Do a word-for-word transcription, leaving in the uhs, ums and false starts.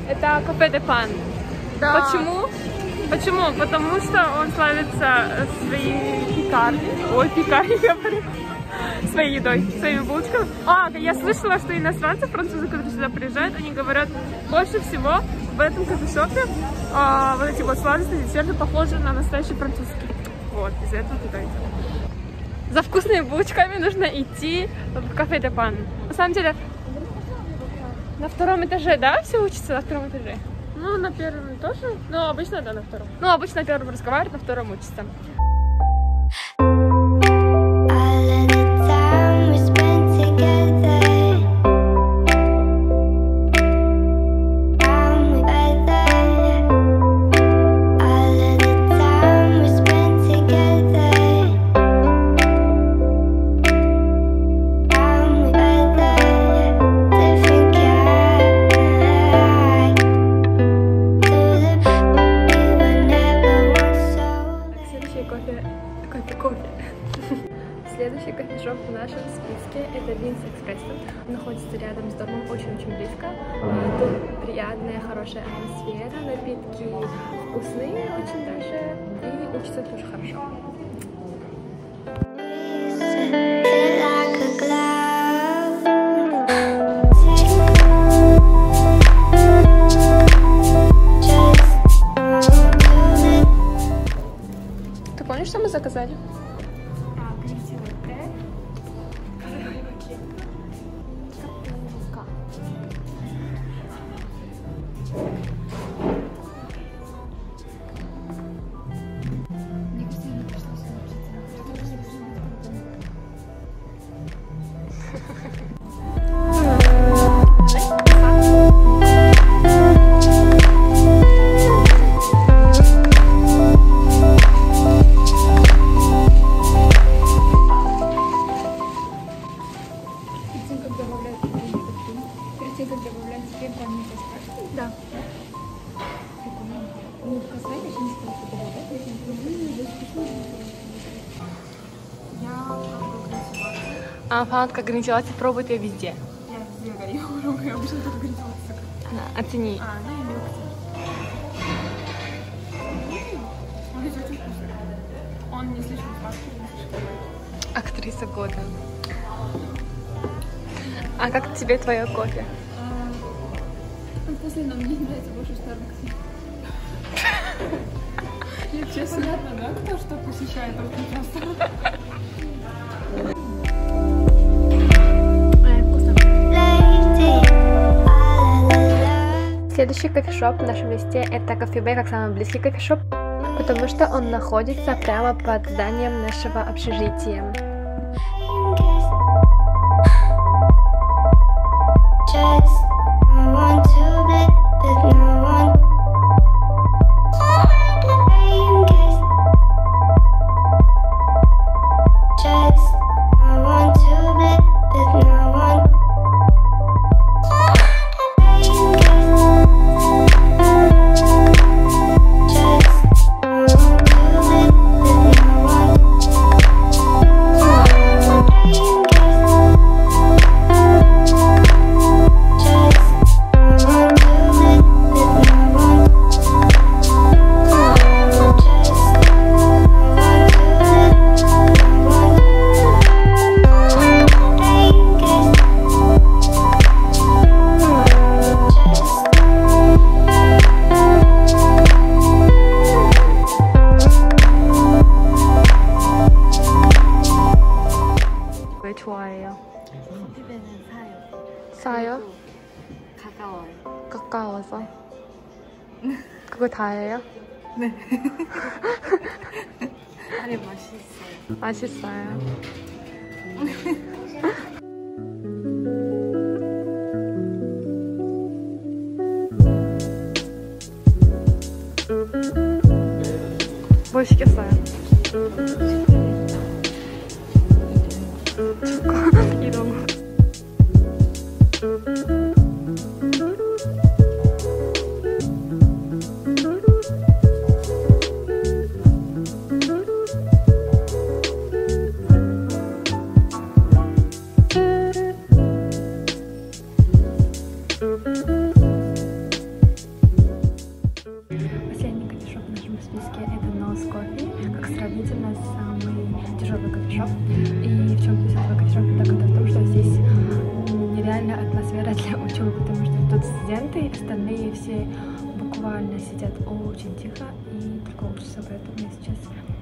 Это кафе де Пан. Да. Почему? Почему? Потому что он славится своей пекарней. Ой, пекарней, я говорю. Своей едой, своими булочками. А, я слышала, что иностранцы, французы, которые сюда приезжают, они говорят, больше всего в этом кофешопе а, вот эти вот сладости, десерты похожи на настоящий французский. Вот, из-за этого туда идем. За вкусными булочками нужно идти в кафе де Пан. На самом деле, на втором этаже, да, все учатся на втором этаже? Ну, на первом тоже. Ну, обычно, да, на втором. Ну, обычно на первом разговаривают, на втором учатся. Следующий кофешоп в нашем списке — это Винс Экспрессо. Он находится рядом с домом, очень-очень близко. Тут приятная, хорошая атмосфера, напитки вкусные очень даже, и учатся тоже хорошо. Ты помнишь, что мы заказали? Да. А фанатка гранитилации пробует ее везде. Я везде горю, я обычно только гранитилацию. Оцени. А, ну и мелко. Смотрите, очень вкусный. Он не слишком сладкий, не слишком. Актриса года. А как тебе твое кофе? Он вкусный, но мне нравится больше Starbucks. Честно, понятно, да, кто что посещает очень часто? Следующий кофешоп в нашем листе — это Coffee Bay, как самый близкий кофешоп, потому что он находится прямо под зданием нашего общежития. 좋아해요? 커피배는 사요. 싸요? 가까워요. 가까워서? 그거 다예요? 네. 아니, 맛있어요. 맛있어요. 뭘 시켰어요? 이런 거. вряд ли учу, потому что тут студенты, остальные все буквально сидят очень тихо и только учатся, поэтому я сейчас